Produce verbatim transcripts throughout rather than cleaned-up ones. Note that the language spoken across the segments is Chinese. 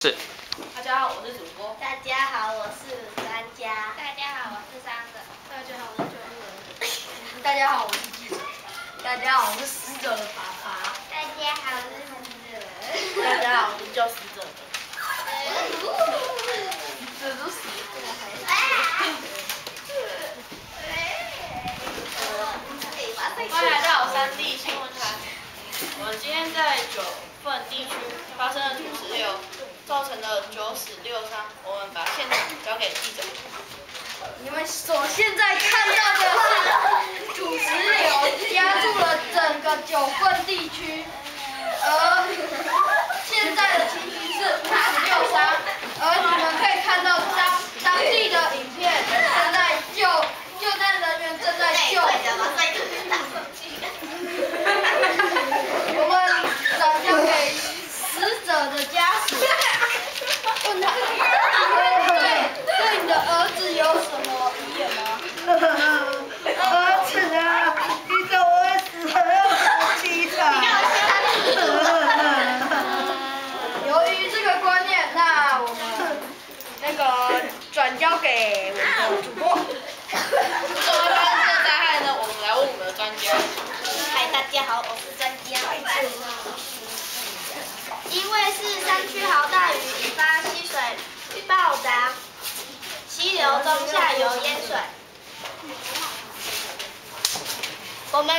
是。 大家好，我是主播。 大家好，我是专家。 大家好，我是三个。 大家好，我是救护人。 大家好，我是记者。大家好，我是死者的爸爸。 大家好，我是死者。 大家好，我是救死者的。 这都死了。欢迎来到三 D 新闻台。我们今天在九份地区发生了土石流，造成了九死六伤。我们把现场交给记者。 你们所现在看到的是土石流压住了整个九份地区，而现在的情形是五十六伤，而你们可以看到当当地的影片正在救救难人员正在救。我们转交给死者的家属，问他对对你的儿子有什么遗言吗？ 儿子啊，你怎么会死得那么凄惨？ 由于这个观念，那我们那个转交给我们的主播。 怎么发生这个灾害呢？我们来问我们的专家。 嗨，大家好，我是专家。因为是山区豪大雨引发溪水暴涨，溪流中下游淹水。我们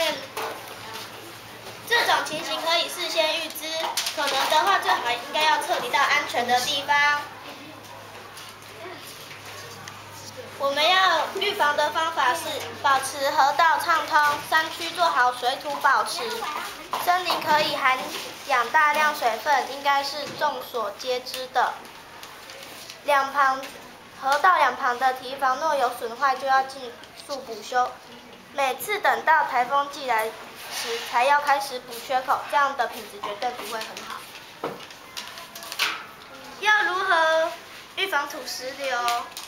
这种情形可以事先预知，可能的话最好应该要撤离到安全的地方。我们要预防的方法是保持河道畅通，山区做好水土保持。森林可以含养大量水分，应该是众所皆知的。两旁河道两旁的堤防若有损坏，就要尽速补修。每次等到台风季来时，才要开始补缺口，这样的品质绝对不会很好。要如何预防土石流？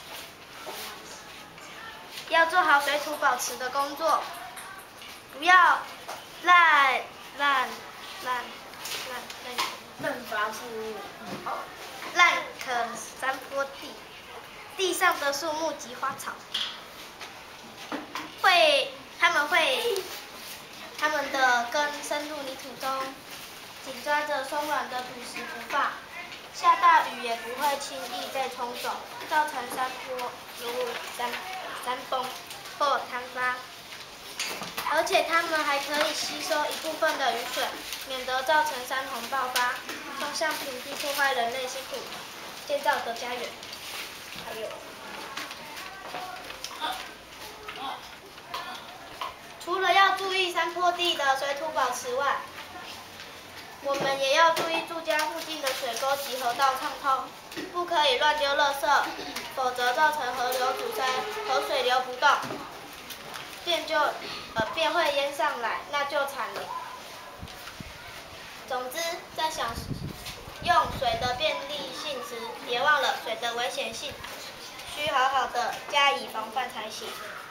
要做好水土保持的工作，不要滥滥滥滥滥滥伐树木， 滥垦山坡地，地上的树木及花草，会它们会它们的根深入泥土中，紧抓着松软的土石不放，下大雨也不会轻易被冲走，造成山坡如山。山崩或坍塌，而且它们还可以吸收一部分的雨水，免得造成山洪爆发，冲向平地破坏人类辛苦建造的家园。还有，除了要注意山坡地的水土保持外，我们也要注意住家附近的水沟及河道畅通，不可以乱丢垃圾，否则造成河流阻塞，河水流不动，便就呃便会淹上来，那就惨了。总之，在享用水的便利性时，别忘了水的危险性，需好好的加以防范才行。